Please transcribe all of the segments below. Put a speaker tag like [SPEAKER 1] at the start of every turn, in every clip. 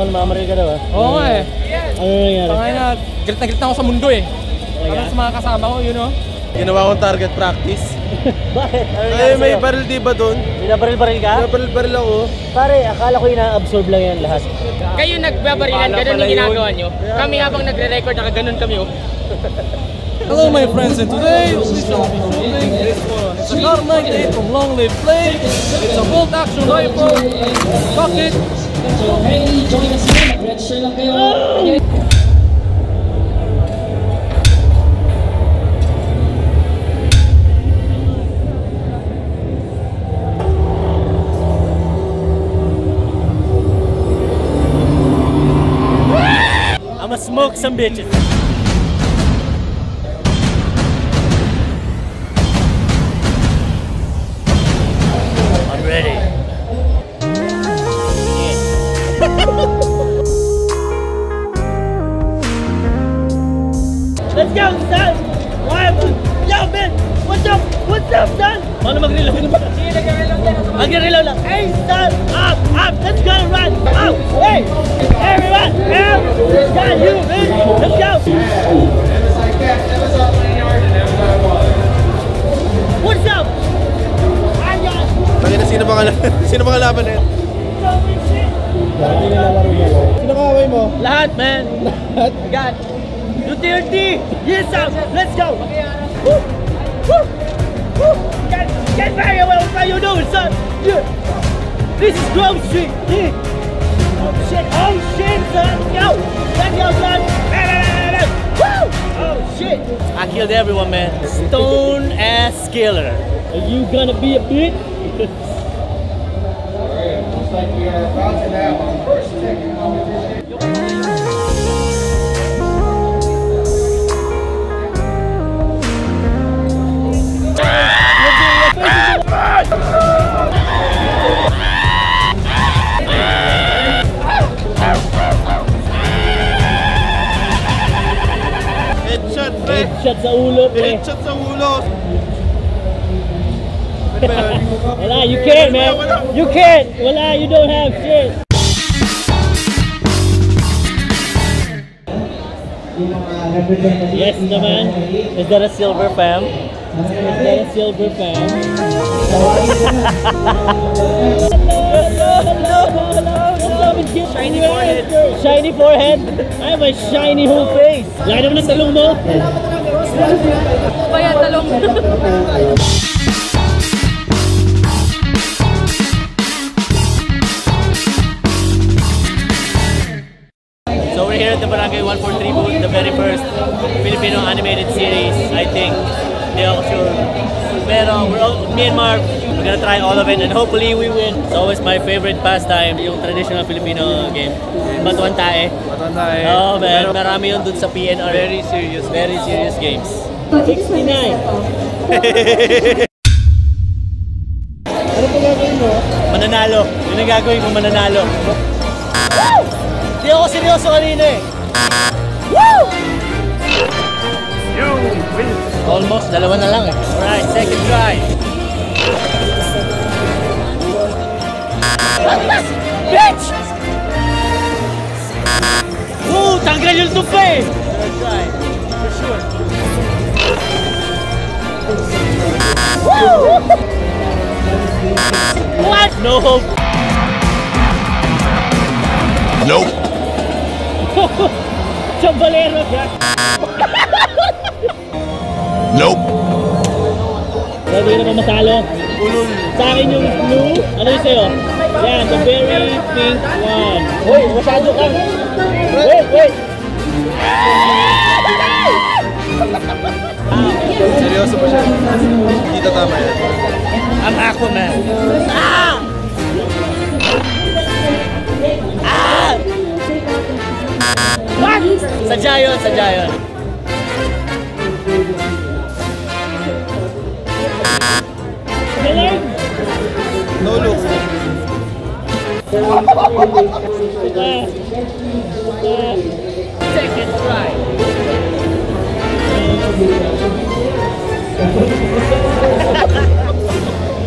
[SPEAKER 1] namamaril ka daw ah.
[SPEAKER 2] Oo nga eh.
[SPEAKER 1] Ano nangyari?
[SPEAKER 2] Tangay na galit na ako sa mundo eh. Parang sa mga kasama ko, you know?
[SPEAKER 3] Ginawa kong target practice.
[SPEAKER 1] Bakit? Ano nangyari
[SPEAKER 3] Ay, may
[SPEAKER 1] sa'yo?
[SPEAKER 3] baril di ba doon?
[SPEAKER 1] Binabaril-baril ka?
[SPEAKER 3] Baril ako.
[SPEAKER 1] Pare, akala ko ina-absorb lang yan lahat.
[SPEAKER 4] Kayo nagbabarilan, ganun yung ginagawa nyo. Kami habang nagre-record, nakaganon kami oh.
[SPEAKER 2] Hello my friends, and today we shall be shooting this one. It's a Kar 98 from Long Live Play. It's a bolt action rifle. Bucket.
[SPEAKER 5] Hey, join us here. Mag-register lang kayo.
[SPEAKER 1] I'ma smoke some bitches. I'm ready. Let's go, son! Why? Yo, man! What's up? What's up, son? Paano mag-reload? Mag-reload lang. Hey, son! Up! Let's go, run! Out! Hey! Everyone! Got you, man! Let's go! What's up? I got...
[SPEAKER 3] Sino bang kalaban na yan? Sino kaaway mo?
[SPEAKER 1] Lahat, man! Lahat? God! Duterte! Yes, sir! Let's go! Woo! Woo! Woo! Get back here! What are you doing, son? Yeah. This is Grove Street! Yeah. Oh shit, son! Go! Let's go, son! Woo! Oh shit! I killed everyone, man. Stone ass killer. Are you gonna be a bitch?
[SPEAKER 6] Alright, looks like we are about to have our first technical competition.
[SPEAKER 3] Headshot, pre!
[SPEAKER 1] Headshot sa ulo, pre.
[SPEAKER 3] Headshot sa ulo!
[SPEAKER 1] Wala, you can't, man. You can't. Wala, you don't have shit. Yes, naman. Is that a silver fam? Is that a silver fam? Shiny forehead. Shiny forehead? I have a shiny whole face. Laki naman ng talong mo.
[SPEAKER 4] Kaya talong.
[SPEAKER 1] So we're here at the Barangay 143 booth, the very first Filipino animated series, I think. Hindi ako sure. Pero me and Marv, we're gonna try all of it and hopefully we win. It's always my favorite pastime, yung traditional Filipino game. Batuan tae.
[SPEAKER 3] Batuan tae.
[SPEAKER 1] Oh man, marami yun dun sa PNR. Very serious games. 69.
[SPEAKER 3] Ano pa gagawin mo?
[SPEAKER 1] Mananalo. Yun ang gagawin ko, mananalo. Woo! Di ako seryoso kanina eh. Woo!
[SPEAKER 3] You win!
[SPEAKER 1] Almost, dalawa na lang eh. Alright, second try. Bitch! Woo! Tanggal yung tupa eh! Third try, for sure. Woo! What? No hope.
[SPEAKER 3] Nope!
[SPEAKER 1] Chambalero siya.
[SPEAKER 3] Nope!
[SPEAKER 1] Pwede na ba masalo?
[SPEAKER 3] Ulul!
[SPEAKER 1] Sa akin yung blue. Ano yung sa'yo? Yan, the very pink one. Uy, masyado kang... Wait!
[SPEAKER 3] Seryoso pa siya. Hindi tama yan.
[SPEAKER 1] I'm Aquaman. Ah! What? Sadya yun. Galing!
[SPEAKER 3] No look.
[SPEAKER 1] Second try.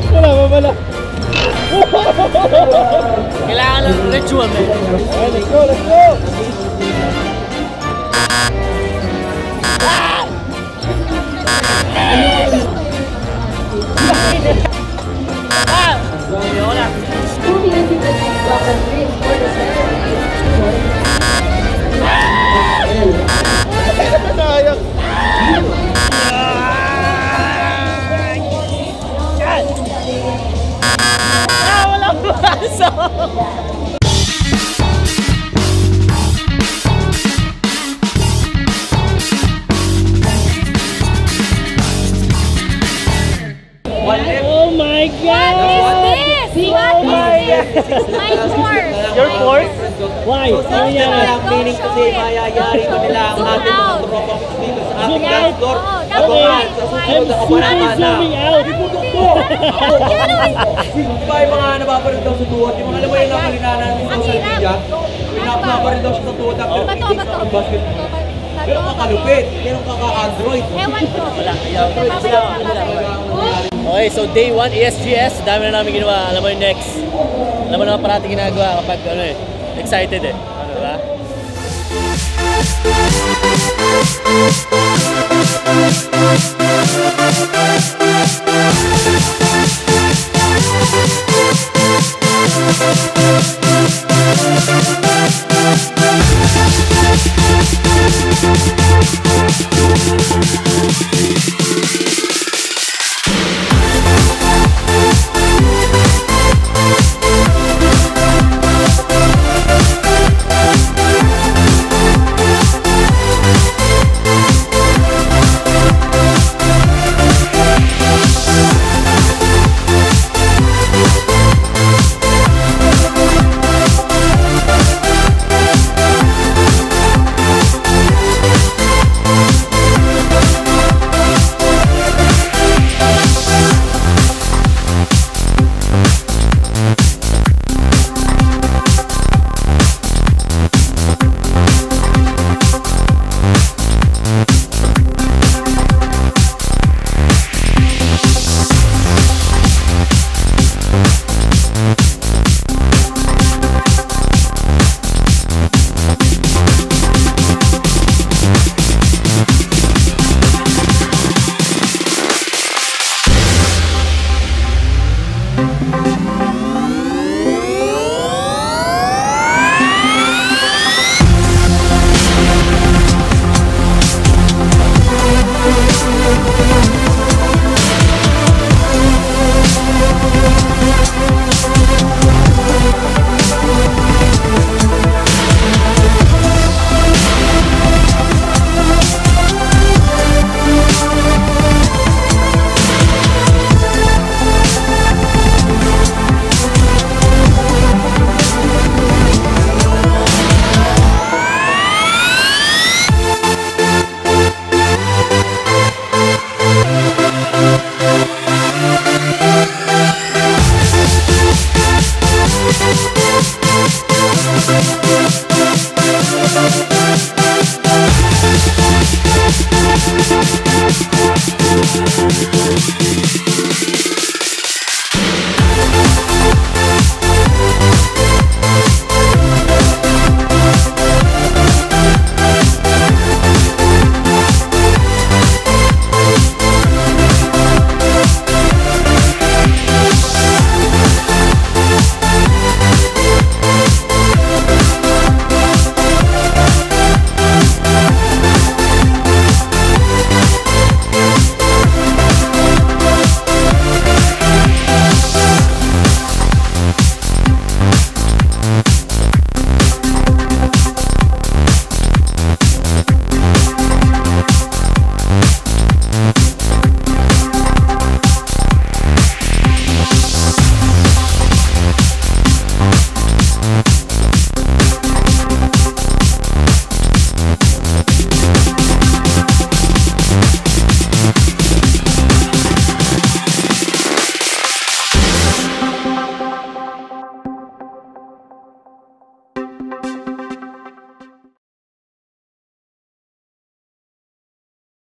[SPEAKER 3] Wala.
[SPEAKER 1] Kailangan ng ritual, man.
[SPEAKER 3] Alright, let's go.
[SPEAKER 1] Why? Ano yan?
[SPEAKER 7] Meaning kasi mayayari ko nila ang ating mga tropang dito sa ating dance floor. Abangan sa susunod na kabanata.
[SPEAKER 1] Zooming out.
[SPEAKER 7] Ba yung mga nababaril daw sa tuhod, yung mga alam mo yung nakalina natin sa social media, nababaril daw siya sa tuhod after picking sa basketball. Pero kakalupit, meron kaka-Android.
[SPEAKER 8] Ewan ko.
[SPEAKER 1] Wala. Okay, so day 1 ESGS, dami na namin ginawa. Alam mo yung next. Alam mo naman parating ginagawa kapag ano eh, excited eh. Ano ba?